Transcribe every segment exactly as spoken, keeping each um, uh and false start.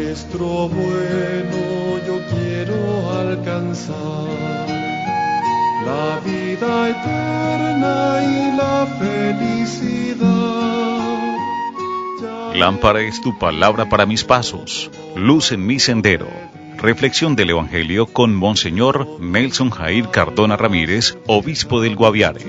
Maestro bueno, yo quiero alcanzar la vida eterna y la felicidad. Lámpara es tu palabra para mis pasos, luz en mi sendero. Reflexión del Evangelio con Monseñor Nelson Jair Cardona Ramírez, obispo del Guaviare.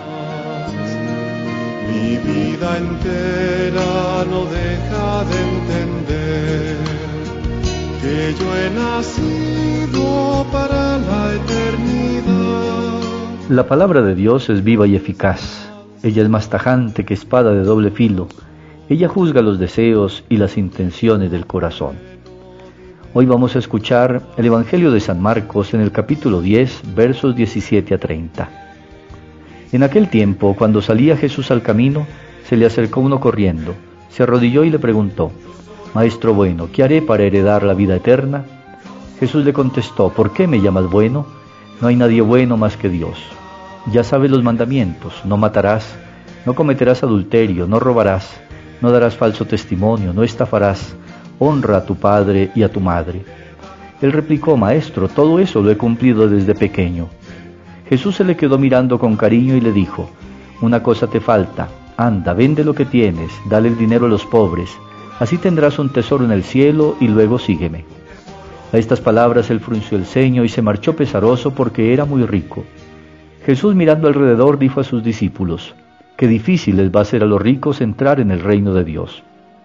Mi vida entera no deja de entender que yo he nacido para la eternidad. La palabra de Dios es viva y eficaz. Ella es más tajante que espada de doble filo. Ella juzga los deseos y las intenciones del corazón. Hoy vamos a escuchar el Evangelio de San Marcos en el capítulo diez, versos diecisiete a treinta. En aquel tiempo, cuando salía Jesús al camino, se le acercó uno corriendo, se arrodilló y le preguntó: Maestro bueno, ¿qué haré para heredar la vida eterna? Jesús le contestó: ¿por qué me llamas bueno? No hay nadie bueno más que Dios. Ya sabes los mandamientos: no matarás, no cometerás adulterio, no robarás, no darás falso testimonio, no estafarás, honra a tu padre y a tu madre. Él replicó: Maestro, todo eso lo he cumplido desde pequeño. Jesús se le quedó mirando con cariño y le dijo: una cosa te falta, anda, vende lo que tienes, dale el dinero a los pobres, así tendrás un tesoro en el cielo y luego sígueme. A estas palabras él frunció el ceño y se marchó pesaroso porque era muy rico. Jesús, mirando alrededor, dijo a sus discípulos: qué difícil les va a ser a los ricos entrar en el reino de Dios.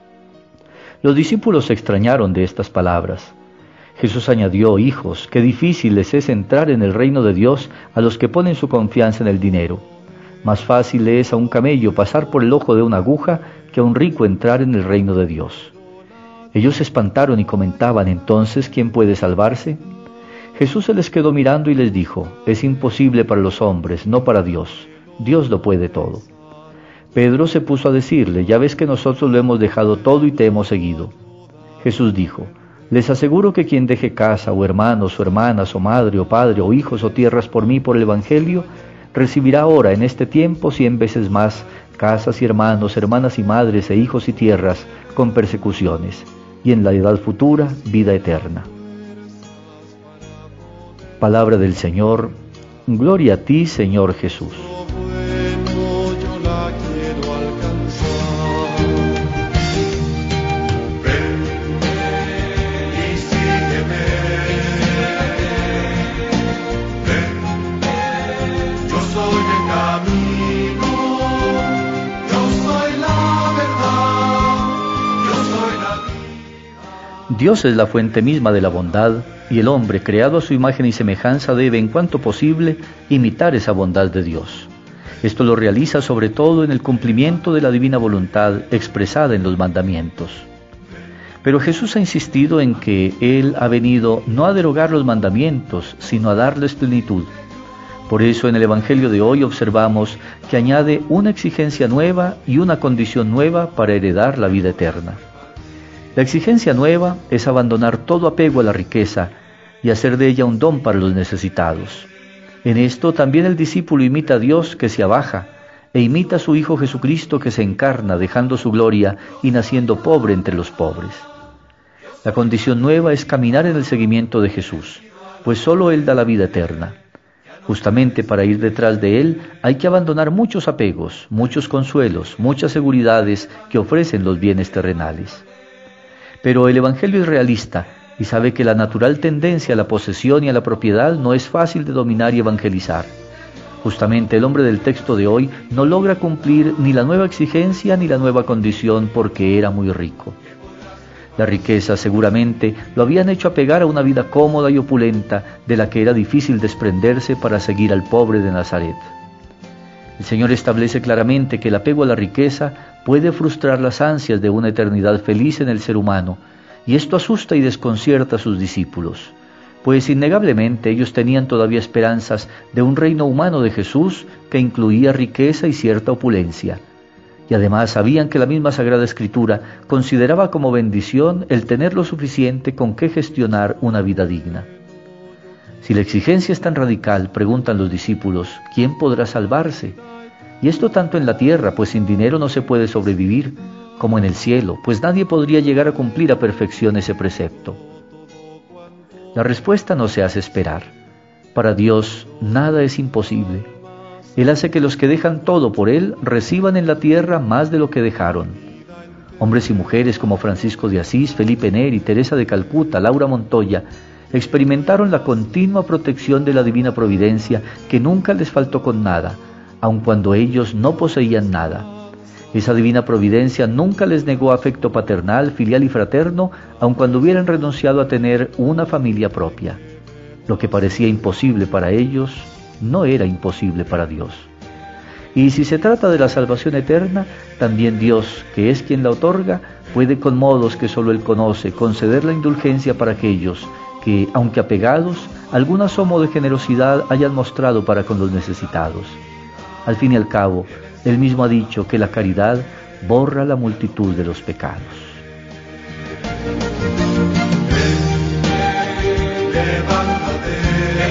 Los discípulos se extrañaron de estas palabras. Jesús añadió: hijos, qué difícil les es entrar en el reino de Dios a los que ponen su confianza en el dinero. Más fácil es a un camello pasar por el ojo de una aguja que a un rico entrar en el reino de Dios. Ellos se espantaron y comentaban: ¿entonces quién puede salvarse? Jesús se les quedó mirando y les dijo: es imposible para los hombres, no para Dios. Dios lo puede todo. Pedro se puso a decirle: ya ves que nosotros lo hemos dejado todo y te hemos seguido. Jesús dijo: les aseguro que quien deje casa, o hermanos, o hermanas, o madre, o padre, o hijos, o tierras por mí, por el Evangelio, recibirá ahora, en este tiempo, cien veces más casas y hermanos, hermanas y madres, e hijos y tierras, con persecuciones, y en la edad futura, vida eterna. Palabra del Señor. Gloria a ti, Señor Jesús. Dios es la fuente misma de la bondad, y el hombre, creado a su imagen y semejanza, debe, en cuanto posible, imitar esa bondad de Dios. Esto lo realiza sobre todo en el cumplimiento de la divina voluntad expresada en los mandamientos. Pero Jesús ha insistido en que Él ha venido no a derogar los mandamientos, sino a darles plenitud. Por eso en el Evangelio de hoy observamos que añade una exigencia nueva y una condición nueva para heredar la vida eterna. La exigencia nueva es abandonar todo apego a la riqueza y hacer de ella un don para los necesitados. En esto también el discípulo imita a Dios, que se abaja, e imita a su Hijo Jesucristo, que se encarna, dejando su gloria y naciendo pobre entre los pobres. La condición nueva es caminar en el seguimiento de Jesús, pues solo Él da la vida eterna. Justamente para ir detrás de Él hay que abandonar muchos apegos, muchos consuelos, muchas seguridades que ofrecen los bienes terrenales. Pero el Evangelio es realista y sabe que la natural tendencia a la posesión y a la propiedad no es fácil de dominar y evangelizar. Justamente el hombre del texto de hoy no logra cumplir ni la nueva exigencia ni la nueva condición porque era muy rico. La riqueza seguramente lo habían hecho apegar a una vida cómoda y opulenta de la que era difícil desprenderse para seguir al pobre de Nazaret. El Señor establece claramente que el apego a la riqueza puede frustrar las ansias de una eternidad feliz en el ser humano, y esto asusta y desconcierta a sus discípulos, pues innegablemente ellos tenían todavía esperanzas de un reino humano de Jesús que incluía riqueza y cierta opulencia, y además sabían que la misma Sagrada Escritura consideraba como bendición el tener lo suficiente con que gestionar una vida digna. Si la exigencia es tan radical, preguntan los discípulos, ¿quién podrá salvarse? Y esto tanto en la tierra, pues sin dinero no se puede sobrevivir, como en el cielo, pues nadie podría llegar a cumplir a perfección ese precepto. La respuesta no se hace esperar. Para Dios nada es imposible. Él hace que los que dejan todo por Él reciban en la tierra más de lo que dejaron. Hombres y mujeres como Francisco de Asís, Felipe Neri, Teresa de Calcuta, Laura Montoya, experimentaron la continua protección de la divina providencia que nunca les faltó con nada, aun cuando ellos no poseían nada. Esa divina providencia nunca les negó afecto paternal, filial y fraterno, aun cuando hubieran renunciado a tener una familia propia. Lo que parecía imposible para ellos no era imposible para Dios. Y si se trata de la salvación eterna, también Dios, que es quien la otorga, puede con modos que solo Él conoce, conceder la indulgencia para aquellos que, aunque apegados, algún asomo de generosidad hayan mostrado para con los necesitados. Al fin y al cabo, Él mismo ha dicho que la caridad borra la multitud de los pecados. Levántate,